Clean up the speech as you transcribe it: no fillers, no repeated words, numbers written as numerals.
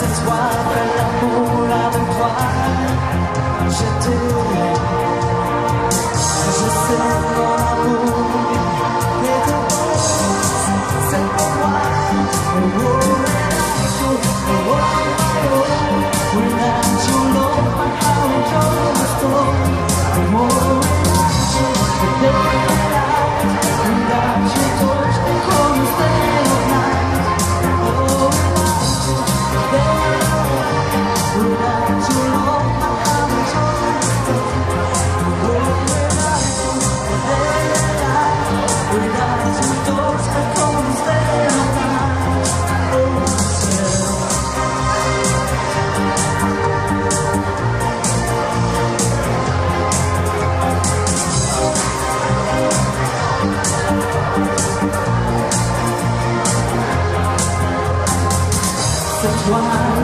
ce soir, fais l'amour avec toi. Je t'aime, je sais mon amour est de bon, c'est pour moi. Oh, oh, oh, oh, without your love, my heart will go the storm. Oh, without you, the daylight, without your touch, the cold stay of night. Oh, without your love, my heart will go the storm. Oh, without your touch, the cold stay of night. Oh, c'est toi